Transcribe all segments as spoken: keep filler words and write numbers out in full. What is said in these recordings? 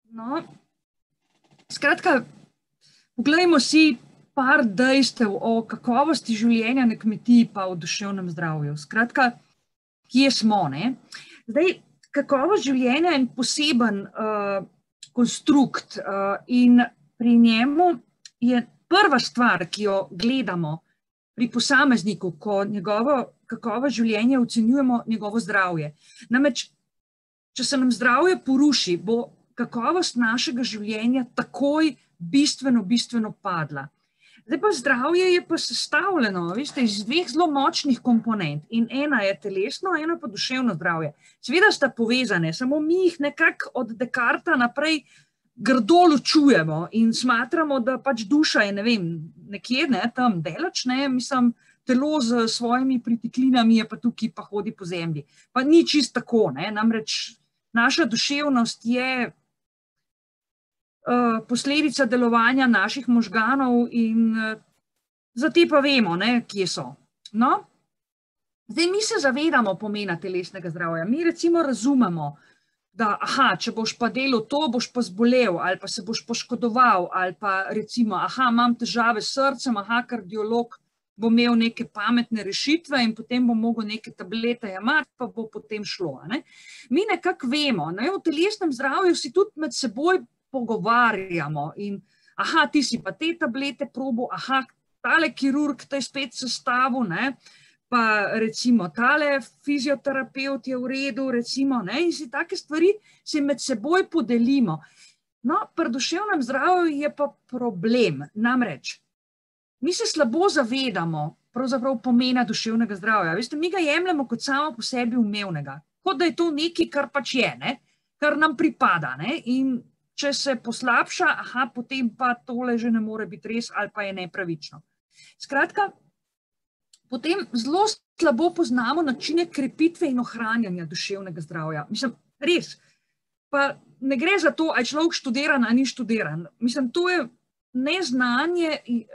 No, skratka, poglejmo si par dejstev o kakovosti življenja na kmetiji pa o duševnem zdravju. Skratka, kje smo, ne? Zdaj, kakovost življenja je en poseben uh, konstrukt uh, in pri njemu je prva stvar, ki jo gledamo pri posamezniku, ko njegovo kakovost življenja ocenjujemo njegovo zdravje. Namreč, če se nam zdravje poruši, bo kakovost našega življenja takoj bistveno, bistveno padla. Zdaj pa zdravje je pa sestavljeno, veste, iz dveh zelo močnih komponent in ena je telesno, ena pa duševno zdravje. Seveda sta povezane, samo mi jih nekako od Descartesa naprej grdo ločujemo in smatramo, da pač duša je, ne vem, nekje, ne, tam delač, ne, mislim, telo z svojimi pritiklinami je pa tukaj, pa hodi po zemlji. Pa ni čist tako, ne, namreč naša duševnost je uh, posledica delovanja naših možganov in uh, za te pa vemo, ne, kje so. No, zdaj mi se zavedamo pomena telesnega zdravja. Mi recimo razumemo, da aha, če boš pa delal to, boš pa zbolel ali pa se boš poškodoval ali pa recimo, aha, imam težave s srcem, aha, kardiolog bo imel neke pametne rešitve in potem bo mogel neke tablete jemati, pa bo potem šlo. Ne? Mi nekako vemo, ne? V telesnem zdravju si tudi med seboj pogovarjamo in aha, ti si pa te tablete probil, aha, tale kirurg te je spet sestavil, ne? Pa recimo tale fizioterapevt je v redu, recimo, ne, in si take stvari si med seboj podelimo. No, pri duševnem zdravju je pa problem, namreč, mi se slabo zavedamo pravzaprav pomena duševnega zdravja. Veste, mi ga jemljemo kot samo po sebi umevnega, kot da je to nekaj, kar pač je, ne, kar nam pripada, ne, in če se poslabša, aha, potem pa tole že ne more biti res ali pa je nepravično. Skratka, potem zelo slabo poznamo načine krepitve in ohranjanja duševnega zdravja. Mislim, res, pa ne gre za to, ali je človek študiran ali ni študiran. Mislim, to je neznanje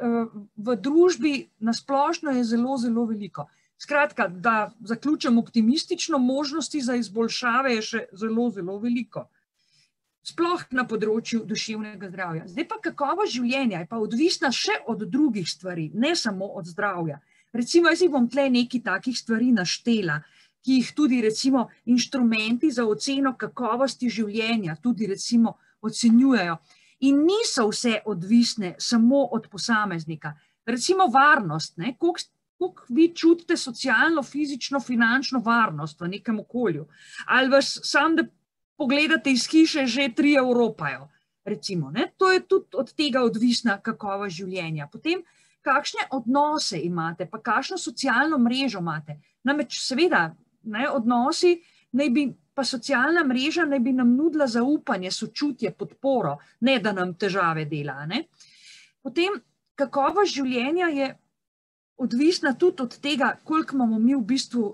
v družbi nasplošno je zelo, zelo veliko. Skratka, da zaključim optimistično, možnosti za izboljšave je še zelo, zelo veliko. Sploh na področju duševnega zdravja. Zdaj pa kakovost življenja je pa odvisna še od drugih stvari, ne samo od zdravja. Recimo, jaz bom tle nekaj takih stvari naštela, ki jih tudi recimo inštrumenti za oceno kakovosti življenja tudi recimo ocenjujejo. In niso vse odvisne samo od posameznika. Recimo varnost, ne, koliko, koliko vi čutite socialno, fizično, finančno varnost v nekem okolju. Ali vas sam, da pogledate iz hiše, že tri Evropajo, recimo, ne, to je tudi od tega odvisna kakovost življenja. Potem kakšne odnose imate, pa kakšno socialno mrežo imate. Namreč seveda, ne, odnosi, naj bi, pa socialna mreža naj bi nam nudila zaupanje, sočutje, podporo, ne da nam težave dela. Ne. Potem kakovost življenja je odvisna tudi od tega, koliko imamo mi v bistvu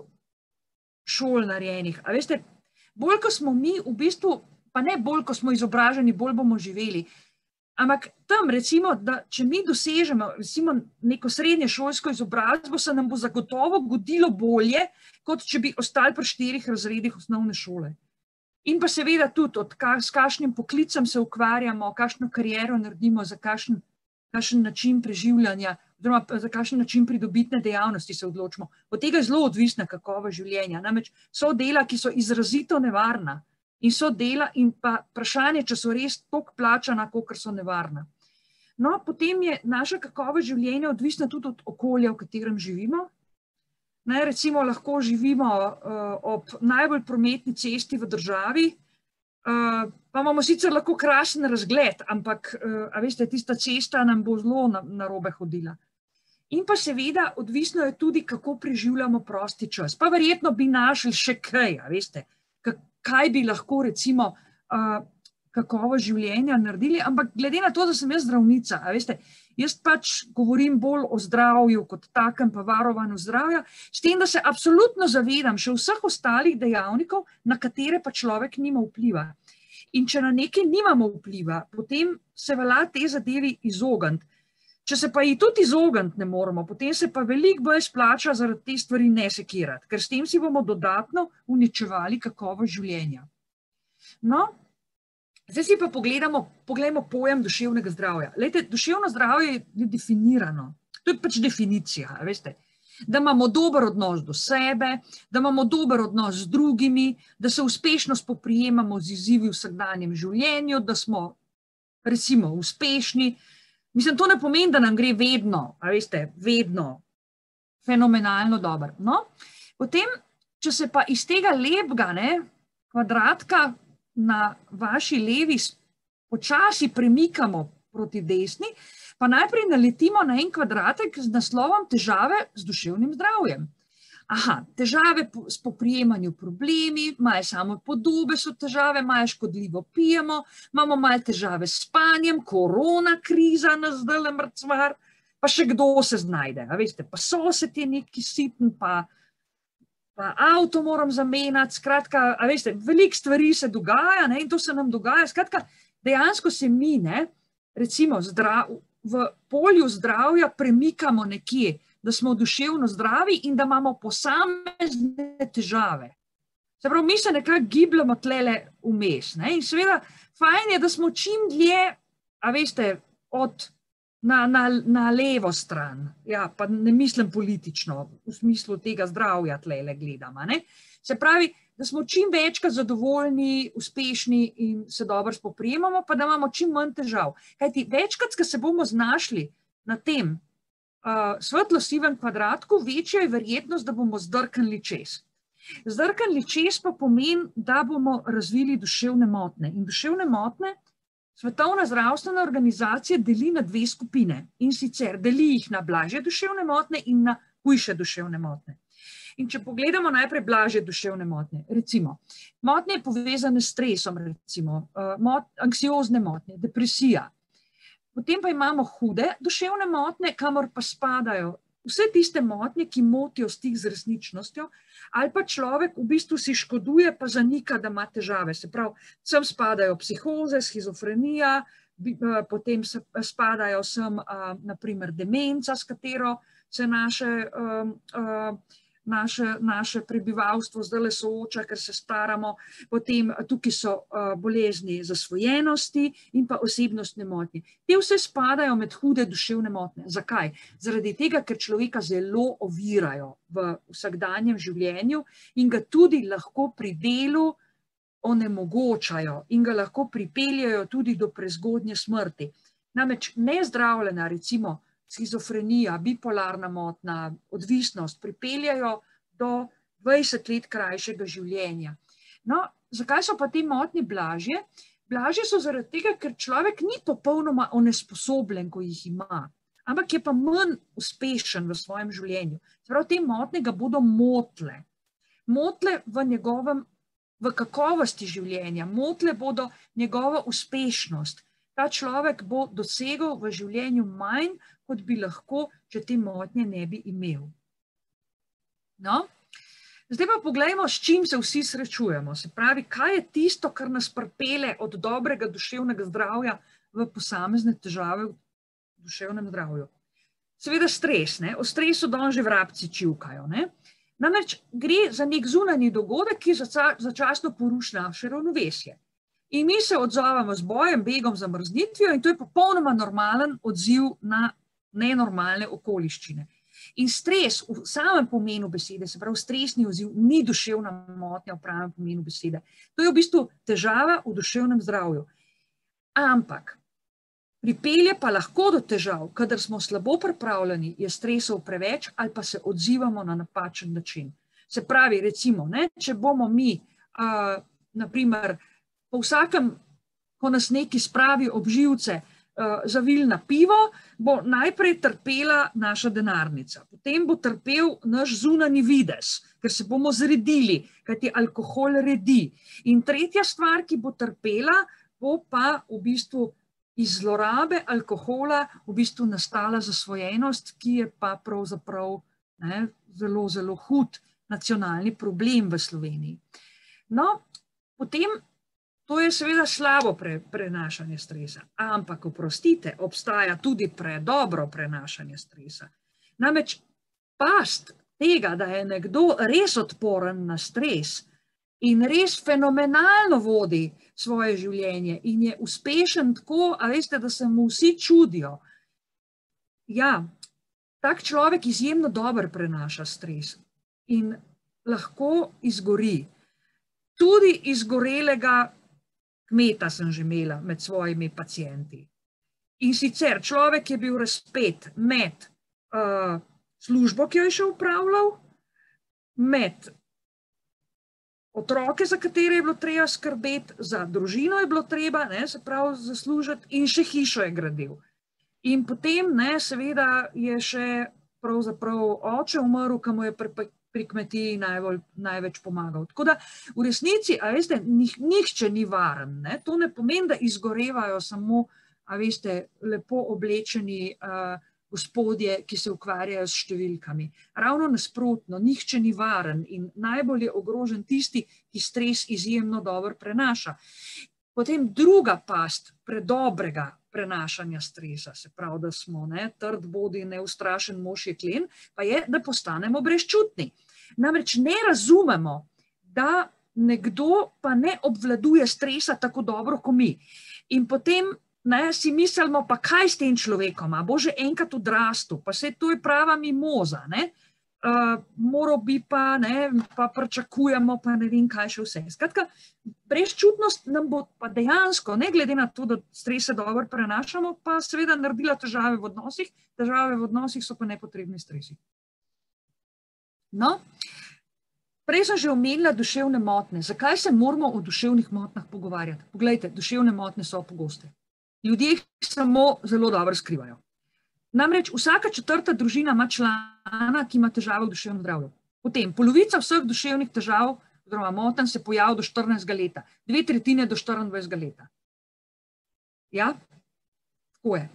šol narejenih. A veste, bolj ko smo mi v bistvu, pa ne bolj ko smo izobraženi, bolj bomo živeli. Ampak tam recimo, da če mi dosežemo recimo neko srednješolsko izobrazbo, se nam bo zagotovo godilo bolje, kot če bi ostali pri štirih razredih osnovne šole. In pa seveda tudi, od ka, s kakšnim poklicem se ukvarjamo, kakšno kariero naredimo, za kakšen, kakšen način preživljanja, oziroma za kakšen način pridobitne dejavnosti se odločimo. Od tega je zelo odvisna kakovost življenja. Namreč so dela, ki so izrazito nevarna. In so dela in pa vprašanje, če so res toliko plačana, kolikor so nevarna. No, potem je naša kakovost življenja odvisna tudi od okolja, v katerem živimo. Ne, recimo lahko živimo uh, ob najbolj prometni cesti v državi, uh, pa imamo sicer lahko krasen razgled, ampak uh, a veste, tista cesta nam bo zelo na, narobe hodila. In pa seveda odvisno je tudi, kako preživljamo prosti čas. Pa verjetno bi našli še kaj, a veste, kaj bi lahko recimo uh, kakovost življenja naredili, ampak glede na to, da sem jaz zdravnica, a veste, jaz pač govorim bolj o zdravju kot takem pa varovanju zdravja, s tem, da se absolutno zavedam še vseh ostalih dejavnikov, na katere pa človek nima vpliva. In če na nekaj nimamo vpliva, potem se velja te zadevi izogniti. Če se pa ji tudi izogniti ne moremo, potem se pa veliko bolj splača zaradi te stvari ne sekirati, ker s tem si bomo dodatno uničevali kakovost življenja. No, Zdaj si pa pogledamo, pogledamo pojem duševnega zdravja. Lejte, duševno zdravje je definirano. To je pač definicija, veste. Da imamo dober odnos do sebe, da imamo dober odnos z drugimi, da se uspešno spoprijemamo z izzivi v vsakdanjem življenju, da smo, recimo, uspešni. Mislim, to ne pomeni, da nam gre vedno, a veste, vedno fenomenalno dobro. No? Potem, če se pa iz tega lepega, ne, kvadratka na vaši levi počasi premikamo proti desni, pa najprej naletimo na en kvadratek z naslovom težave z duševnim zdravjem. Aha, težave s poprijemanju problemi, malo samopodobe so težave, malo škodljivo pijemo, imamo malo težave s spanjem, korona kriza nas zdajle mrcvar, pa še kdo se znajde, a veste, pa sosed je neki sitn, pa, pa avto moram zamenjati, skratka, a veste, veliko stvari se dogaja, ne, in to se nam dogaja, skratka, dejansko se mi, ne, recimo, zdrav, v polju zdravja premikamo nekje, da smo duševno zdravi in da imamo posamezne težave. Se pravi, mi se nekako gibljamo tlele vmes, ne? In seveda, fajn je, da smo čim dlje, a veste, od na, na, na levo stran, ja, pa ne mislim politično, v smislu tega zdravja tlele gledamo, ne? Se pravi, da smo čim večkrat zadovoljni, uspešni in se dobro spoprijemamo, pa da imamo čim manj težav. Kajti večkrat, ko se bomo znašli na tem uh, svetlo-sivem kvadratku, večja je verjetnost, da bomo zdrknili čez. Zdrknili čez pa pomeni, da bomo razvili duševne motnje. In duševne motnje Svetovna zdravstvena organizacija deli na dve skupine. In sicer deli jih na blažje duševne motnje in na hujše duševne motnje. In če pogledamo najprej blažje duševne motnje, recimo, motnje povezane s stresom, recimo, mot, anksiozne motnje, depresija. Potem pa imamo hude duševne motnje, kamor pa spadajo vse tiste motnje, ki motijo stik z resničnostjo, ali pa človek v bistvu si škoduje, pa zanika, da ima težave. Se pravi, sem spadajo psihoze, schizofrenija, potem spadajo sem, na primer, demenca, s katero se naše Naše, naše prebivalstvo zdaj sooča, ker se staramo, potem tukaj so uh, bolezni zasvojenosti in pa osebnostne motnje. Te vse spadajo med hude duševne motnje. Zakaj? Zaradi tega, ker človeka zelo ovirajo v vsakdanjem življenju in ga tudi lahko pri delu onemogočajo in ga lahko pripeljajo tudi do prezgodnje smrti. Namreč nezdravljena, recimo, schizofrenija, bipolarna motnja, odvisnost pripeljajo do dvajset let krajšega življenja. No, zakaj so pa te motnje blažje? Blažje so zaradi tega, ker človek ni popolnoma onesposobljen, ko jih ima, ampak je pa manj uspešen v svojem življenju. Prav te motnje ga bodo motle. Motle v njegovem, v kakovosti življenja, motle bodo njegova uspešnost. Ta človek bo dosegel v življenju manj, kot bi lahko, če te motnje ne bi imel. No, zdaj pa poglejmo, s čim se vsi srečujemo. Se pravi, kaj je tisto, kar nas pripelje od dobrega duševnega zdravja v posamezne težave v duševnem zdravju. Seveda stres, ne? O stresu danes že vrabci čivkajo, ne? Namreč gre za nek zunanji dogodek, ki začasno poruši naše ravnovesje. In mi se odzovemo z bojem, begom, zamrznitvijo in to je popolnoma normalen odziv na nenormalne okoliščine. In stres v samem pomenu besede, se pravi stresni odziv, ni duševna motnja v pravem pomenu besede. To je v bistvu težava v duševnem zdravju. Ampak pripelje pa lahko do težav, kadar smo slabo pripravljeni, je stresov preveč ali pa se odzivamo na napačen način. Se pravi, recimo, ne, če bomo mi, uh, na primer, po vsakem, ko nas neki spravi ob živce, uh, zavili na pivo, bo najprej trpela naša denarnica. Potem bo trpel naš zunanji videz, ker se bomo zredili, kajti alkohol redi. In tretja stvar, ki bo trpela, bo pa v bistvu iz zlorabe alkohola v bistvu nastala zasvojenost, ki je pa pravzaprav ne, zelo, zelo hud nacionalni problem v Sloveniji. No, potem to je seveda slabo pre, prenašanje stresa, ampak oprostite, obstaja tudi predobro prenašanje stresa. Namreč past tega, da je nekdo res odporen na stres in res fenomenalno vodi svoje življenje in je uspešen tako, a veste, da se mu vsi čudijo. Ja, tak človek izjemno dobro prenaša stres in lahko izgori. Tudi izgorelega kmeta sem že imela med svojimi pacienti. In sicer človek je bil razpet med uh, službo, ki jo je še upravljal, med otroke, za katere je bilo treba skrbeti, za družino je bilo treba, ne, se pravi, zaslužiti in še hišo je gradil. In potem, ne, seveda je še pravzaprav oče umrl, ki mu je pri, pri kmetiji najbolj, največ pomagal. Tako da v resnici, a veste, nih, nihče ni varen, ne. To ne pomeni, da izgorevajo samo, a veste, lepo oblečeni uh, gospodje, ki se ukvarjajo s številkami. Ravno nasprotno, nihče ni varen in najbolj je ogrožen tisti, ki stres izjemno dobro prenaša. Potem druga past predobrega prenašanja stresa, se pravi, da smo ne, trd bodi, neustrašen mož jeklen, pa je, da postanemo brezčutni. Namreč ne razumemo, da nekdo pa ne obvladuje stresa tako dobro, kot mi. In potem ne, si mislimo, pa kaj s tem človekom, a bo že enkrat odrastel, pa se to je prava mimoza, ne, uh, moral bi pa, ne, pa pričakujemo, pa ne vem, kaj še vse. Skratka, brezčutnost nam bo pa dejansko, ne glede na to, da strese dobro prenašamo, pa seveda naredila težave v odnosih, težave v odnosih so pa nepotrebni stresi. No, prej sem že omenila duševne motnje. Zakaj se moramo o duševnih motnjah pogovarjati? Poglejte, duševne motnje so pogoste. Ljudje jih samo zelo dobro skrivajo. Namreč vsaka četrta družina ima člana, ki ima težave v duševnem zdravju. Potem polovica vseh duševnih težav oziroma motenj se pojavi do štirinajstega leta, dve tretjine do štiriindvajsetega leta. Ja, tako je.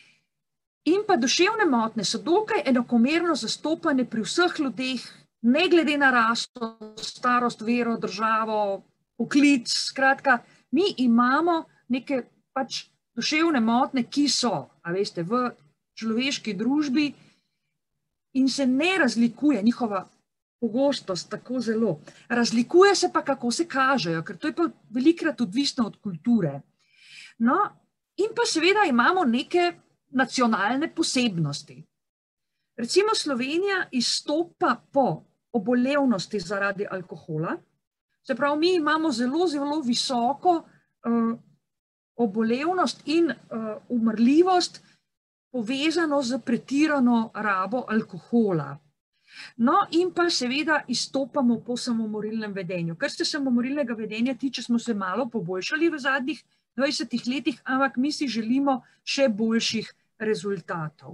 In pa duševne motnje so dokaj enakomerno zastopane pri vseh ljudeh, ne glede na raso, starost, vero, državo, poklic, skratka, mi imamo neke pač duševne motnje, ki so, a veste, v človeški družbi in se ne razlikuje njihova pogostost tako zelo. Razlikuje se pa, kako se kažejo, ker to je pa velikokrat odvisno od kulture. No, in pa seveda imamo neke nacionalne posebnosti. Recimo Slovenija izstopa po obolevnosti zaradi alkohola, se pravi, mi imamo zelo, zelo visoko uh, obolevnost in uh, umrljivost povezano z pretirano rabo alkohola. No, in pa seveda izstopamo po samomorilnem vedenju. Kar se samomorilnega vedenja tiče, smo se malo poboljšali v zadnjih dvajsetih letih, ampak mi si želimo še boljših rezultatov.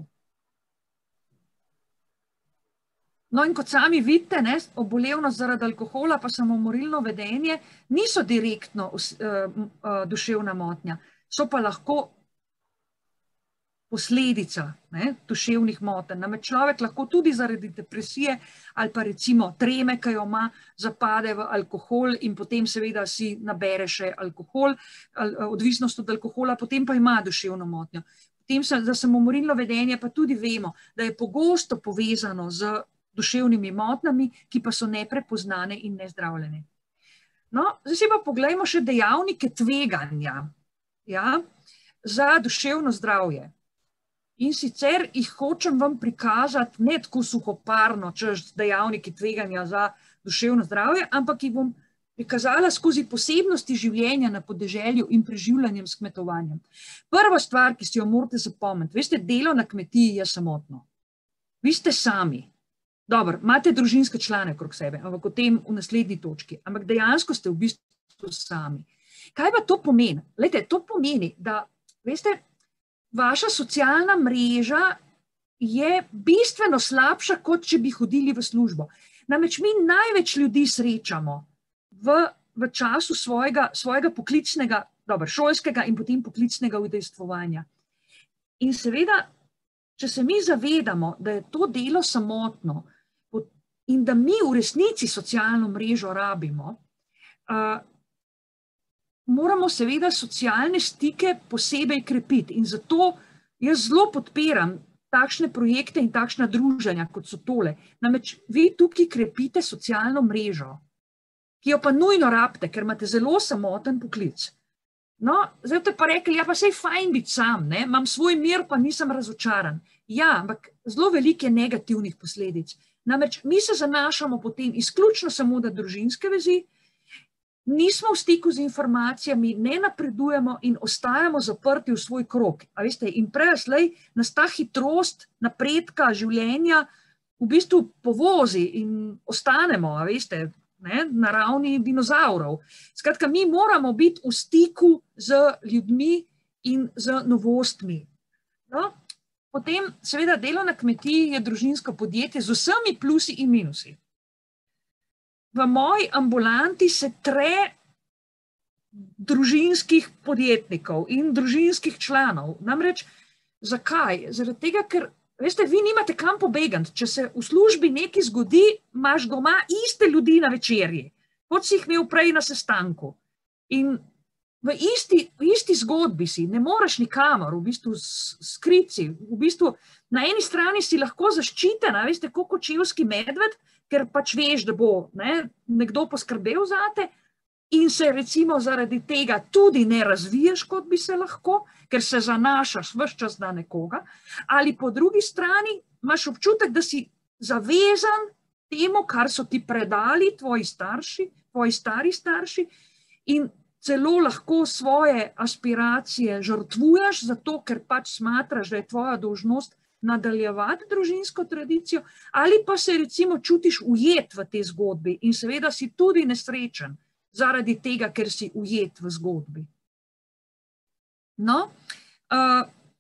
No, in kot sami vidite, ne, obolevnost zaradi alkohola pa samomorilno vedenje niso direktno uh, uh, duševna motnja, so pa lahko posledica ne, duševnih motenj. Namreč človek lahko tudi zaradi depresije ali pa recimo treme, ki jo ima, zapade v alkohol in potem seveda si nabere še alkohol, odvisnost od alkohola, potem pa ima duševno motnjo. Potem za samomorilno vedenje pa tudi vemo, da je pogosto povezano z duševnimi motnjami, ki pa so neprepoznane in nezdravljene. No, zdaj si pa poglejmo še dejavnike tveganja, ja, za duševno zdravje. In sicer jih hočem vam prikazati ne tako suhoparno, češ dejavniki tveganja za duševno zdravje, ampak jih bom prikazala skozi posebnosti življenja na podeželju in preživljanjem s kmetovanjem. Prva stvar, ki si jo morate zapomniti, veste, delo na kmetiji je samotno. Vi ste sami. Dobro, imate družinske člane krog sebe, ampak o tem v naslednji točki, ampak dejansko ste v bistvu sami. Kaj pa to pomeni? Glejte, to pomeni, da, veste, vaša socialna mreža je bistveno slabša, kot če bi hodili v službo. Namreč mi največ ljudi srečamo v, v času svojega, svojega poklicnega, dobro, šolskega in potem poklicnega udejstvovanja. In seveda, če se mi zavedamo, da je to delo samotno in da mi v resnici socialno mrežo rabimo, uh, moramo seveda socialne stike posebej krepiti. In zato jaz zelo podpiram takšne projekte in takšna druženja, kot so tole. Namreč vi tukaj krepite socialno mrežo, ki jo pa nujno rabite, ker imate zelo samoten poklic. No, zdaj te pa rekli, ja pa sej fajn biti sam, ne? Imam svoj mir, pa nisem razočaran. Ja, ampak zelo veliko je negativnih posledic. Namreč mi se zanašamo potem izključno samo na družinske vezi, nismo v stiku z informacijami, ne napredujemo in ostajamo zaprti v svoj krog. A veste, in prej slej nas ta hitrost napredka življenja v bistvu povozi in ostanemo, a veste, ne, na ravni dinozaurov. Skratka, mi moramo biti v stiku z ljudmi in z novostmi. No, potem, seveda, delo na kmetiji je družinsko podjetje z vsemi plusi in minusi. V moji ambulanti se tre družinskih podjetnikov in družinskih članov. Namreč, zakaj? Zaradi tega, ker veste, vi nimate kam pobegati. Če se v službi nekaj zgodi, imaš doma iste ljudi na večerji, kot si jih imel prej na sestanku. In v isti, v isti zgodbi si, ne moreš nikamor, v bistvu skriti. V bistvu na eni strani si lahko zaščiten, veste, kot kočevski medved, ker pač veš, da bo ne, nekdo poskrbel zate, in se recimo zaradi tega tudi ne razviješ, kot bi se lahko, ker se zanašaš ves čas na nekoga, ali po drugi strani imaš občutek, da si zavezan temu, kar so ti predali tvoji starši, tvoji stari starši, in celo lahko svoje aspiracije žrtvuješ, zato ker pač smatraš, da je tvoja dolžnost nadaljevati družinsko tradicijo, ali pa se recimo čutiš ujet v tej zgodbi in seveda si tudi nesrečen, zaradi tega, ker si ujet v zgodbi. No, uh,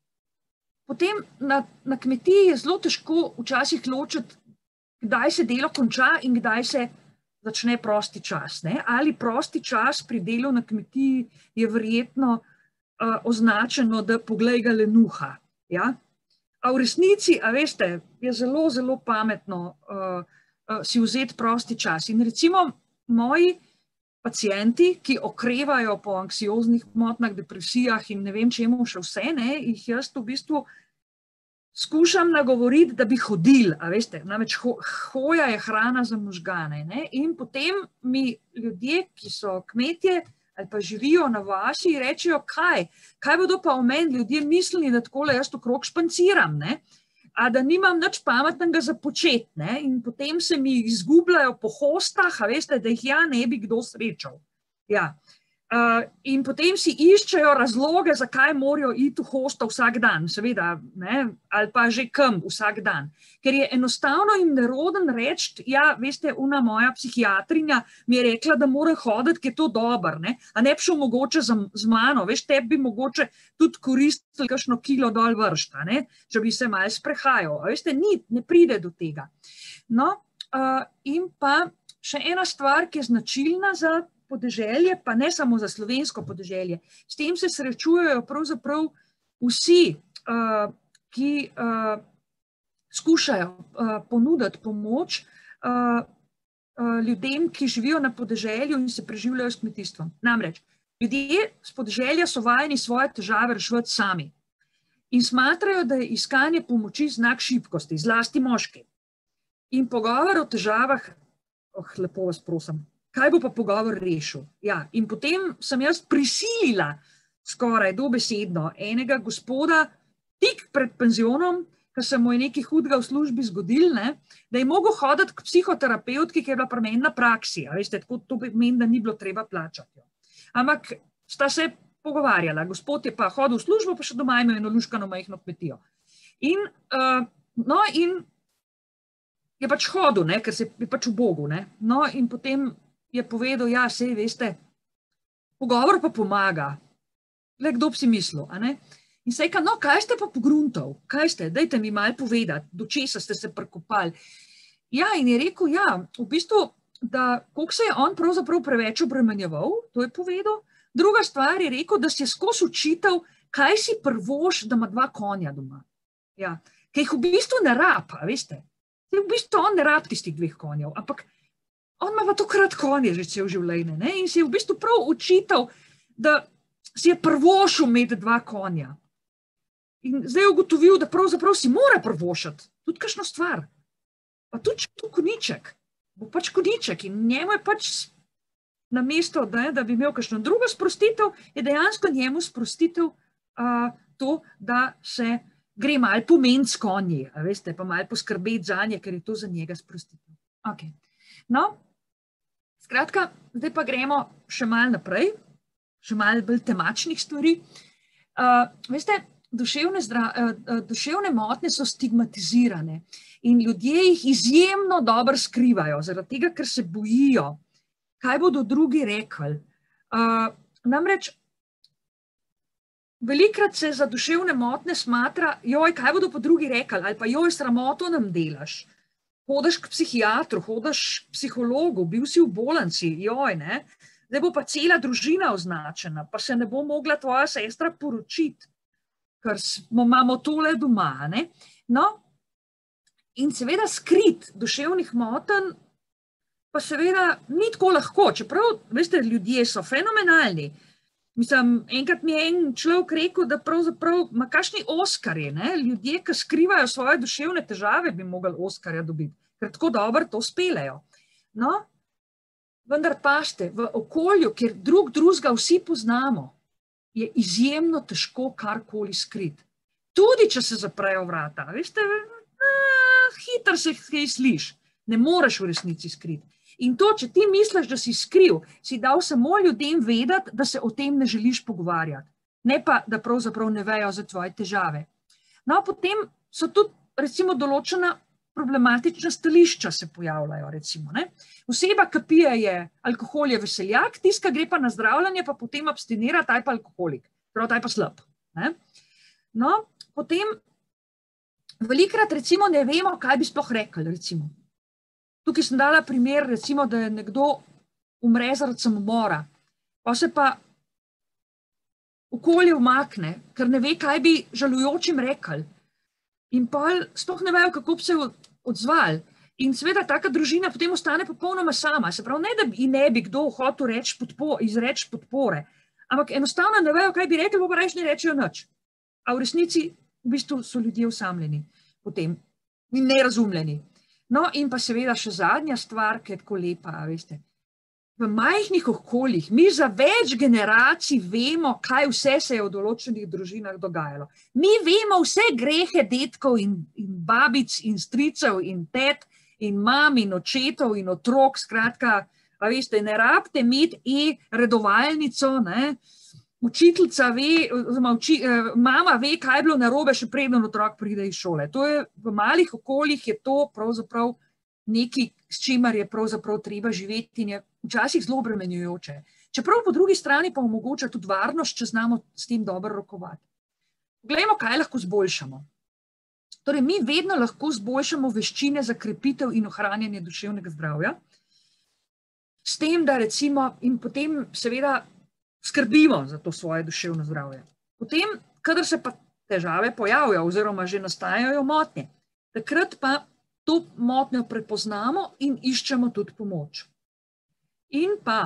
potem na, na kmetiji je zelo težko včasih ločiti, kdaj se delo konča in kdaj se začne prosti čas. Ne? Ali prosti čas pri delu na kmetiji je verjetno uh, označeno, da poglej ga lenuha. Ja? A v resnici, a veste, je zelo, zelo pametno uh, uh, si vzeti prosti čas. In recimo moji pacienti, ki okrevajo po anksioznih motnjah, depresijah in ne vem čemu še vse, ne, jih jaz v bistvu skušam nagovoriti, da bi hodili, a veste, namreč ho, hoja je hrana za možgane, ne, in potem mi ljudje, ki so kmetje ali pa živijo na vasi, rečejo, kaj, kaj bodo pa o meni ljudje mislili, da takole jaz okrog španciram, ne, a da nimam nič pametnega za početi, ne, in potem se mi izgubljajo po hostah, a veste, da jih ja ne bi kdo srečal. Ja. Uh, in potem si iščejo razloge, zakaj morajo iti v hosto vsak dan, seveda, ne, ali pa že kam vsak dan. Ker je enostavno in neroden reči, ja, veste, ona moja psihiatrinja mi je rekla, da mora hoditi, ker je to dober, ne, a ne bi šel mogoče z, z mano, veš, tebi bi mogoče tudi koristili kakšno kilo dol vršta, ne, če bi se malo sprehajal, a veste, ni, ne pride do tega. No, uh, in pa še ena stvar, ki je značilna za podeželje, pa ne samo za slovensko podeželje. S tem se srečujejo pravzaprav vsi, uh, ki uh, skušajo uh, ponuditi pomoč uh, uh, ljudem, ki živijo na podeželju in se preživljajo s kmetijstvom. Namreč, ljudje z podeželja so vajeni svoje težave reševati sami in smatrajo, da je iskanje pomoči znak šibkosti, zlasti moški. In pogovor o težavah, oh, lepo vas prosim, kaj bo pa pogovor rešil? Ja, in potem sem jaz prisilila skoraj dobesedno enega gospoda tik pred penzionom, ker se mu je nekaj hudega v službi zgodil, ne, da je mogel hoditi k psihoterapevtki, ki je bila pri meni na praksi. A veste, tako to pomeni, da ni bilo treba plačati. Ampak sta se pogovarjala. Gospod je pa hodil v službo, pa še doma imel eno luškano majhno kmetijo. In, uh, no, in je pač hodil, ne, ker se je pač ubogal. Ne. No, in potem je povedal, ja, sej veste, pogovor pa pomaga. Le kdo bi si mislil, a ne? In se je rekel, no, kaj ste pa pogruntal? Kaj ste? Dajte mi malo povedati, do česa ste se prekopali. Ja, in je rekel, ja, v bistvu, da koliko se je on pravzaprav preveč obremenjeval, to je povedal. Druga stvar je rekel, da si je skozi učitev, kaj si prvoš, da ima dva konja doma. Ja, ker jih v bistvu ne rab, a veste. V bistvu on ne rab tistih dveh konjev, ampak on ima pa tokrat konje že cel življenje, ne? In si je v bistvu prav učitelj, da si je prvošil imeti dva konja. In zdaj je ugotovil, da pravzaprav si mora prvošati tudi kakšno stvar. Pa tudi če je to koniček, bo pač koniček in njemu je pač namesto, da, da bi imel kakšno drugo sprostitev, je dejansko njemu sprostitev uh, to, da se gre malo pomeniti s konji, a veste, pa malo poskrbeti za nje, ker je to za njega sprostitev. Okay. No, skratka, zdaj pa gremo še malo naprej, še malo bolj temačnih stvari. Uh, veste, duševne, zdra, uh, duševne motnje so stigmatizirane in ljudje jih izjemno dobro skrivajo, zaradi tega, ker se bojijo, kaj bodo drugi rekli. Uh, namreč, velikrat se za duševne motnje smatra, joj, kaj bodo pa drugi rekli, ali pa joj, sramoto nam delaš. Hodiš k psihiatru, hodiš k psihologu, bil si v bolnici, joj, ne. Zdaj bo pa cela družina označena, pa se ne bo mogla tvoja sestra poročiti, ker imamo tole doma, ne. No, in seveda skrit duševnih motenj pa seveda ni tako lahko, čeprav, veste, ljudje so fenomenalni. Mislim, enkrat mi je en človek rekel, da pravzaprav ima kakšni Oskarji, ne? Ljudje, ki skrivajo svoje duševne težave, bi mogli Oskarja dobiti, ker tako dobro to spelejo. No, vendar pašte, v okolju, kjer drug drugega vsi poznamo, je izjemno težko karkoli skriti. Tudi, če se zaprejo vrata, veste, eh, hitro se kaj sliš, ne moreš v resnici skriti. In to, če ti misliš, da si skril, si dal samo ljudem vedeti, da se o tem ne želiš pogovarjati, ne pa, da pravzaprav ne vejo za tvoje težave. No, potem so tudi, recimo, določena problematična stališča se pojavljajo, recimo, ne. Oseba, ki pije je alkohol, je veseljak, tiska gre pa na zdravljanje, pa potem abstinira, taj pa alkoholik, prav taj pa slab, ne. No, potem velikrat, recimo, ne vemo, kaj bi sploh rekli, recimo. Tukaj sem dala primer, recimo, da je nekdo umre zaradi samomora, pa se pa okolje umakne, ker ne ve, kaj bi žalujočim rekli. In pa sploh ne vejo, kako bi se odzvali. In seveda taka družina potem ostane popolnoma sama. Se pravi, ne da bi ne bi kdo hotel reči podpo, izreči podpore, ampak enostavno ne vejo, kaj bi rekli, pa reč ne rečejo nič. A v resnici v bistvu so ljudje osamljeni potem in nerazumljeni. No, in pa seveda še zadnja stvar, ki je tako lepa, veste. V majhnih okoljih mi za več generacij vemo, kaj vse se je v določenih družinah dogajalo. Mi vemo vse grehe detkov in, in babic in stricev in tet in mam in očetov in otrok, skratka, a veste, ne rabite imeti e-redovalnico, ne. Učiteljica ve, oziroma uči, mama ve, kaj je bilo narobe, še preden otrok pride iz šole. To je, v malih okoljih je to pravzaprav nekaj, s čimer je pravzaprav treba živeti in je včasih zelo obremenjujoče. Čeprav po drugi strani pa omogoča tudi varnost, če znamo s tem dobro rokovati. Poglejmo, kaj lahko zboljšamo. Torej, mi vedno lahko zboljšamo veščine za krepitev in ohranjanje duševnega zdravja, s tem, da recimo in potem seveda skrbimo za to svoje duševno zdravje. Potem, kadar se pa težave pojavijo oziroma že nastajajo motnje, takrat pa to motnjo prepoznamo in iščemo tudi pomoč. In pa,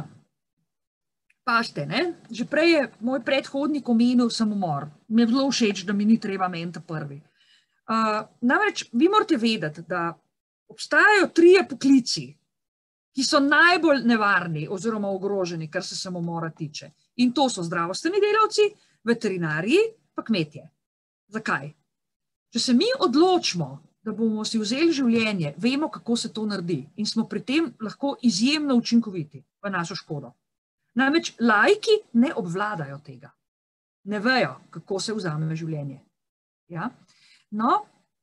pašte, ne, že prej je moj predhodnik omenil samomor. Mi je zelo všeč, da mi ni treba meniti prvi. Uh, namreč, vi morate vedeti, da obstajajo trije poklici, ki so najbolj nevarni oziroma ogroženi, kar se samomora tiče. In to so zdravstveni delavci, veterinarji, pa kmetje. Zakaj? Če se mi odločimo, da bomo si vzeli življenje, vemo, kako se to naredi in smo pri tem lahko izjemno učinkoviti v našo škodo. Namreč laiki ne obvladajo tega. Ne vejo, kako se vzame življenje. Ja? No,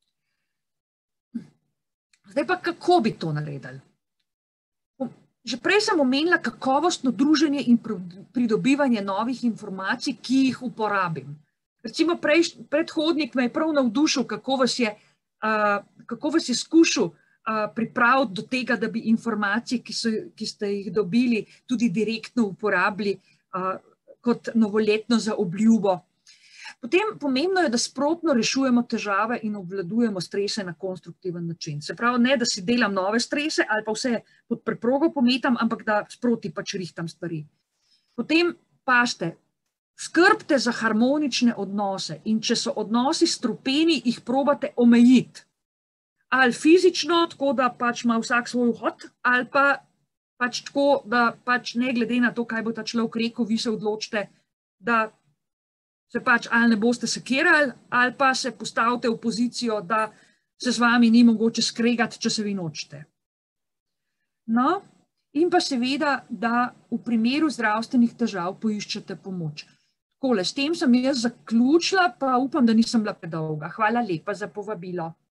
zdaj pa kako bi to naredili? Že prej sem omenila kakovostno druženje in pridobivanje novih informacij, ki jih uporabim. Recimo prej, predhodnik me je prav navdušil, kako vas je, uh, kako vas je skušal uh, pripraviti do tega, da bi informacije, ki, so, ki ste jih dobili, tudi direktno uporabili uh, kot novoletno za obljubo. Potem pomembno je, da sprotno rešujemo težave in obvladujemo strese na konstruktiven način. Se pravi, ne, da si delam nove strese ali pa vse pod preprogo pometam, ampak da sproti pač rihtam stvari. Potem pašte, skrbte za harmonične odnose in če so odnosi strupeni, jih probate omejiti. Ali fizično, tako da pač ima vsak svoj vhod, ali pa pač tako, da pač ne glede na to, kaj bo ta človek rekel, vi se odločite, da se pač ali ne boste sekirali, ali pa se postavite v pozicijo, da se z vami ni mogoče skregati, če se vi nočete. No, in pa seveda, da v primeru zdravstvenih težav poiščete pomoč. Takole, s tem sem jaz zaključila, pa upam, da nisem bila predolga. Hvala lepa za povabilo.